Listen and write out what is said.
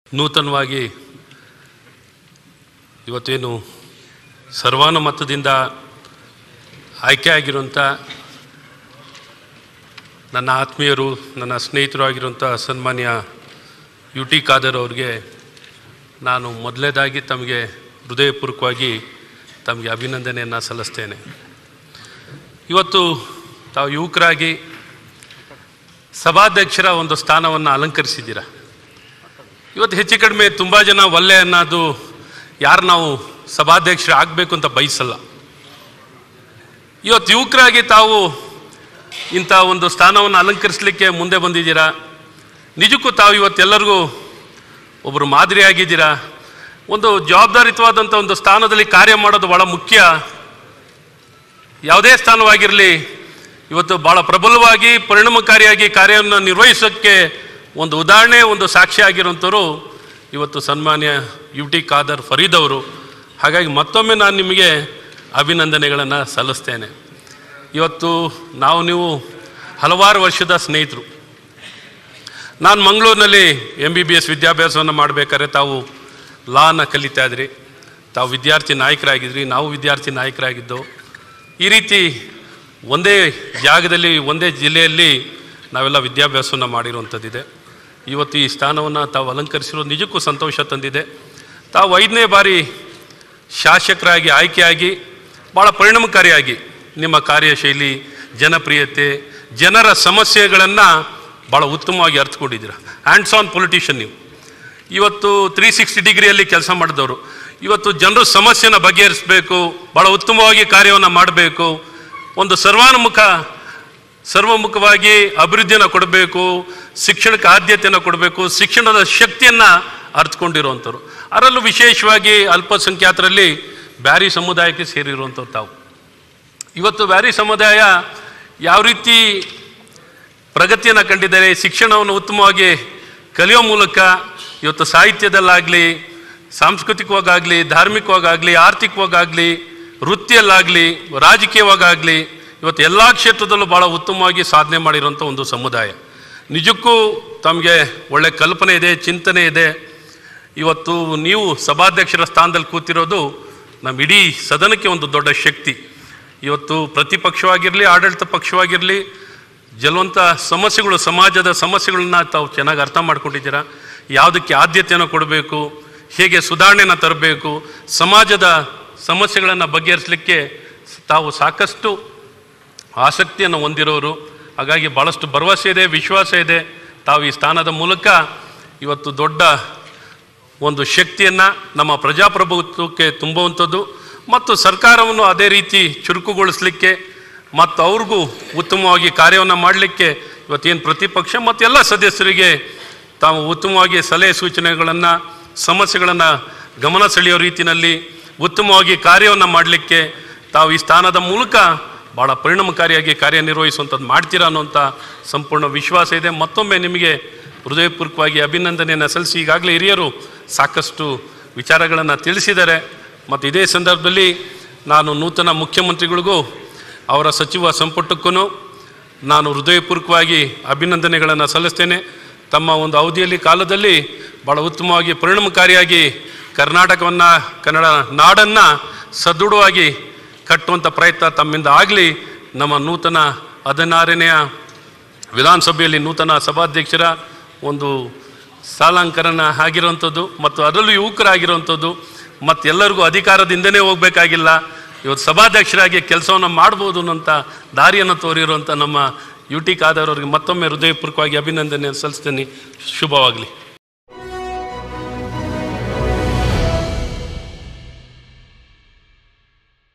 ನೂತನವಾಗಿ ಇವತ್ತೇನು ಸರ್ವಾನುಮತದಿಂದ ಆಯ್ಕೆಯಾಗಿರುವಂಥ ನನ್ನ ಆತ್ಮೀಯರು, ನನ್ನ ಸ್ನೇಹಿತರು ಆಗಿರುವಂಥ ಸನ್ಮಾನ್ಯ ಯು ಟಿ ಖಾದರ್ ಅವ್ರಿಗೆ ನಾನು ಮೊದಲನೇದಾಗಿ ತಮಗೆ ಹೃದಯಪೂರ್ವಕವಾಗಿ ತಮಗೆ ಅಭಿನಂದನೆಯನ್ನು ಸಲ್ಲಿಸ್ತೇನೆ. ಇವತ್ತು ತಾವು ಯುವಕರಾಗಿ ಸಭಾಧ್ಯಕ್ಷರ ಒಂದು ಸ್ಥಾನವನ್ನು ಅಲಂಕರಿಸಿದ್ದೀರ. ಇವತ್ತು ಹೆಚ್ಚು ಕಡಿಮೆ ತುಂಬ ಜನ ಒಳ್ಳೆ ಅನ್ನೋದು ಯಾರು ನಾವು ಸಭಾಧ್ಯಕ್ಷರು ಆಗಬೇಕು ಅಂತ ಬಯಸಲ್ಲ. ಇವತ್ತು ಯುವಕರಾಗಿ ತಾವು ಇಂಥ ಒಂದು ಸ್ಥಾನವನ್ನು ಅಲಂಕರಿಸಲಿಕ್ಕೆ ಮುಂದೆ ಬಂದಿದ್ದೀರಾ. ನಿಜಕ್ಕೂ ತಾವು ಇವತ್ತೆಲ್ಲರಿಗೂ ಒಬ್ಬರು ಮಾದರಿಯಾಗಿದ್ದೀರಾ. ಒಂದು ಜವಾಬ್ದಾರಿಯುತವಾದಂಥ ಒಂದು ಸ್ಥಾನದಲ್ಲಿ ಕಾರ್ಯ ಮಾಡೋದು ಭಾಳ ಮುಖ್ಯ. ಯಾವುದೇ ಸ್ಥಾನವಾಗಿರಲಿ, ಇವತ್ತು ಭಾಳ ಪ್ರಬಲವಾಗಿ ಪರಿಣಾಮಕಾರಿಯಾಗಿ ಕಾರ್ಯವನ್ನು ನಿರ್ವಹಿಸೋಕ್ಕೆ ಒಂದು ಉದಾಹರಣೆ, ಒಂದು ಸಾಕ್ಷಿ ಆಗಿರುವಂಥವ್ರು ಇವತ್ತು ಸನ್ಮಾನ್ಯ ಯು ಟಿ ಖಾದರ್ ಫರೀದ್ ಅವರು. ಹಾಗಾಗಿ ಮತ್ತೊಮ್ಮೆ ನಾನು ನಿಮಗೆ ಅಭಿನಂದನೆಗಳನ್ನು ಸಲ್ಲಿಸ್ತೇನೆ. ಇವತ್ತು ನೀವು ಹಲವಾರು ವರ್ಷದ ಸ್ನೇಹಿತರು. ನಾನು ಮಂಗಳೂರಿನಲ್ಲಿ MBBS ವಿದ್ಯಾಭ್ಯಾಸವನ್ನು ಮಾಡಬೇಕಾದ್ರೆ ತಾವು ಲಾನ ಕಲಿತಾ ಇದ್ರಿ, ತಾವು ವಿದ್ಯಾರ್ಥಿ ನಾಯಕರಾಗಿದ್ರಿ, ನಾವು ವಿದ್ಯಾರ್ಥಿ ನಾಯಕರಾಗಿದ್ದು. ಈ ರೀತಿ ಒಂದೇ ಜಾಗದಲ್ಲಿ ಒಂದೇ ಜಿಲ್ಲೆಯಲ್ಲಿ ನಾವೆಲ್ಲ ವಿದ್ಯಾಭ್ಯಾಸವನ್ನು ಮಾಡಿರುವಂಥದ್ದಿದೆ. ಇವತ್ತು ಈ ಸ್ಥಾನವನ್ನು ತಾವು ಅಲಂಕರಿಸಿರೋದು ನಿಜಕ್ಕೂ ಸಂತೋಷ ತಂದಿದೆ. ತಾವು 5ನೇ ಬಾರಿ ಶಾಸಕರಾಗಿ ಆಯ್ಕೆಯಾಗಿ ಭಾಳ ಪರಿಣಾಮಕಾರಿಯಾಗಿ ನಿಮ್ಮ ಕಾರ್ಯಶೈಲಿ, ಜನಪ್ರಿಯತೆ, ಜನರ ಸಮಸ್ಯೆಗಳನ್ನು ಭಾಳ ಉತ್ತಮವಾಗಿ ಅರ್ಥಕೊಂಡಿದ್ದೀರ. ಹ್ಯಾಂಡ್ಸ್ ಆನ್ ಪೊಲಿಟಿಷಿಯನ್ ನೀವು. ಇವತ್ತು 360 ಡಿಗ್ರಿಯಲ್ಲಿ ಕೆಲಸ ಮಾಡಿದವರು. ಇವತ್ತು ಜನರ ಸಮಸ್ಯೆನ ಬಗೆಹರಿಸಬೇಕು, ಭಾಳ ಉತ್ತಮವಾಗಿ ಕಾರ್ಯವನ್ನು ಮಾಡಬೇಕು, ಒಂದು ಸರ್ವಮುಖವಾಗಿ ಅಭಿವೃದ್ಧಿಯನ್ನು ಕೊಡಬೇಕು, ಶಿಕ್ಷಣಕ್ಕೆ ಆದ್ಯತೆಯನ್ನು ಕೊಡಬೇಕು, ಶಿಕ್ಷಣದ ಶಕ್ತಿಯನ್ನು ಅರ್ಥಕೊಂಡಿರುವಂಥವ್ರು. ಅದರಲ್ಲೂ ವಿಶೇಷವಾಗಿ ಅಲ್ಪಸಂಖ್ಯಾತರಲ್ಲಿ ಬ್ಯಾರಿ ಸಮುದಾಯಕ್ಕೆ ಸೇರಿರುವಂಥವ್ರು ತಾವು. ಇವತ್ತು ಬ್ಯಾರಿ ಸಮುದಾಯ ಯಾವ ರೀತಿ ಪ್ರಗತಿಯನ್ನು ಕಂಡಿದ್ದಾರೆ, ಶಿಕ್ಷಣವನ್ನು ಉತ್ತಮವಾಗಿ ಕಲಿಯೋ ಮೂಲಕ ಇವತ್ತು ಸಾಹಿತ್ಯದಲ್ಲಾಗಲಿ, ಸಾಂಸ್ಕೃತಿಕವಾಗಲಿ, ಧಾರ್ಮಿಕವಾಗಲಿ, ಆರ್ಥಿಕವಾಗಲಿ, ವೃತ್ತಿಯಲ್ಲಾಗಲಿ, ರಾಜಕೀಯವಾಗಲಿ ಇವತ್ತು ಎಲ್ಲ ಕ್ಷೇತ್ರದಲ್ಲೂ ಭಾಳ ಉತ್ತಮವಾಗಿ ಸಾಧನೆ ಮಾಡಿರುವಂಥ ಒಂದು ಸಮುದಾಯ. ನಿಜಕ್ಕೂ ತಮಗೆ ಒಳ್ಳೆ ಕಲ್ಪನೆ ಇದೆ, ಚಿಂತನೆ ಇದೆ. ಇವತ್ತು ನೀವು ಸಭಾಧ್ಯಕ್ಷರ ಸ್ಥಾನದಲ್ಲಿ ಕೂತಿರೋದು ನಮ್ಮ ಇಡೀ ಸದನಕ್ಕೆ ಒಂದು ದೊಡ್ಡ ಶಕ್ತಿ. ಇವತ್ತು ಪ್ರತಿಪಕ್ಷವಾಗಿರಲಿ, ಆಡಳಿತ ಪಕ್ಷವಾಗಿರಲಿ, ಕೆಲವಂಥ ಸಮಸ್ಯೆಗಳು, ಸಮಾಜದ ಸಮಸ್ಯೆಗಳನ್ನ ತಾವು ಚೆನ್ನಾಗಿ ಅರ್ಥ ಮಾಡ್ಕೊಂಡಿದ್ದೀರಾ. ಯಾವುದಕ್ಕೆ ಆದ್ಯತೆಯನ್ನು ಕೊಡಬೇಕು, ಹೇಗೆ ಸುಧಾರಣೆಯನ್ನು ತರಬೇಕು, ಸಮಾಜದ ಸಮಸ್ಯೆಗಳನ್ನು ಬಗೆಹರಿಸಲಿಕ್ಕೆ ತಾವು ಸಾಕಷ್ಟು ಆಸಕ್ತಿಯನ್ನು ಹೊಂದಿರೋರು. ಹಾಗಾಗಿ ಭಾಳಷ್ಟು ಭರವಸೆ ಇದೆ, ವಿಶ್ವಾಸ ಇದೆ. ತಾವು ಈ ಸ್ಥಾನದ ಮೂಲಕ ಇವತ್ತು ದೊಡ್ಡ ಒಂದು ಶಕ್ತಿಯನ್ನು ನಮ್ಮ ಪ್ರಜಾಪ್ರಭುತ್ವಕ್ಕೆ ತುಂಬುವಂಥದ್ದು ಮತ್ತು ಸರ್ಕಾರವನ್ನು ಅದೇ ರೀತಿ ಚುರುಕುಗೊಳಿಸಲಿಕ್ಕೆ ಮತ್ತು ಅವ್ರಿಗೂ ಉತ್ತಮವಾಗಿ ಕಾರ್ಯವನ್ನು ಮಾಡಲಿಕ್ಕೆ ಇವತ್ತೇನು ಪ್ರತಿಪಕ್ಷ ಮತ್ತು ಎಲ್ಲ ಸದಸ್ಯರಿಗೆ ತಾವು ಉತ್ತಮವಾಗಿ ಸಲಹೆ ಸೂಚನೆಗಳನ್ನು, ಸಮಸ್ಯೆಗಳನ್ನು ಗಮನ ಸೆಳೆಯೋ ರೀತಿಯಲ್ಲಿ ಉತ್ತಮವಾಗಿ ಕಾರ್ಯವನ್ನು ಮಾಡಲಿಕ್ಕೆ ತಾವು ಈ ಸ್ಥಾನದ ಮೂಲಕ ಭಾಳ ಪರಿಣಾಮಕಾರಿಯಾಗಿ ಕಾರ್ಯನಿರ್ವಹಿಸುವಂಥದ್ದು ಮಾಡ್ತೀರಾ ಅನ್ನೋಂಥ ಸಂಪೂರ್ಣ ವಿಶ್ವಾಸ ಇದೆ. ಮತ್ತೊಮ್ಮೆ ನಿಮಗೆ ಹೃದಯಪೂರ್ವಕವಾಗಿ ಅಭಿನಂದನೆಯನ್ನು ಸಲ್ಲಿಸಿ. ಈಗಾಗಲೇ ಹಿರಿಯರು ಸಾಕಷ್ಟು ವಿಚಾರಗಳನ್ನು ತಿಳಿಸಿದ್ದಾರೆ. ಮತ್ತು ಇದೇ ಸಂದರ್ಭದಲ್ಲಿ ನಾನು ನೂತನ ಮುಖ್ಯಮಂತ್ರಿಗಳಿಗೂ ಅವರ ಸಚಿವ ಸಂಪುಟಕ್ಕೂ ನಾನು ಹೃದಯಪೂರ್ವಕವಾಗಿ ಅಭಿನಂದನೆಗಳನ್ನು ಸಲ್ಲಿಸ್ತೇನೆ. ತಮ್ಮ ಒಂದು ಅವಧಿಯಲ್ಲಿ ಕಾಲದಲ್ಲಿ ಭಾಳ ಉತ್ತಮವಾಗಿ ಪರಿಣಾಮಕಾರಿಯಾಗಿ ಕರ್ನಾಟಕವನ್ನು, ಕನ್ನಡ ನಾಡನ್ನು ಸದೃಢವಾಗಿ ಕಟ್ಟುವಂಥ ಪ್ರಯತ್ನ ತಮ್ಮಿಂದ ಆಗಲಿ. ನಮ್ಮ ನೂತನ 16ನೇ ವಿಧಾನಸಭೆಯಲ್ಲಿ ನೂತನ ಸಭಾಧ್ಯಕ್ಷರ ಒಂದು ಸಾಲಂಕರಣ ಆಗಿರುವಂಥದ್ದು ಮತ್ತು ಅದರಲ್ಲೂ ಯುವಕರಾಗಿರುವಂಥದ್ದು ಮತ್ತು ಎಲ್ಲರಿಗೂ ಅಧಿಕಾರದಿಂದನೇ ಹೋಗಬೇಕಾಗಿಲ್ಲ, ಇವತ್ತು ಸಭಾಧ್ಯಕ್ಷರಾಗಿ ಕೆಲಸವನ್ನು ಮಾಡ್ಬೋದು ಅನ್ನೋಂಥ ದಾರಿಯನ್ನು ತೋರಿರುವಂಥ ನಮ್ಮ ಯು ಟಿ ಖಾದರ್ ಅವರಿಗೆ ಮತ್ತೊಮ್ಮೆ ಹೃದಯಪೂರ್ವಕವಾಗಿ ಅಭಿನಂದನೆ ಸಲ್ಲಿಸ್ತೇನೆ. ಶುಭವಾಗಲಿ.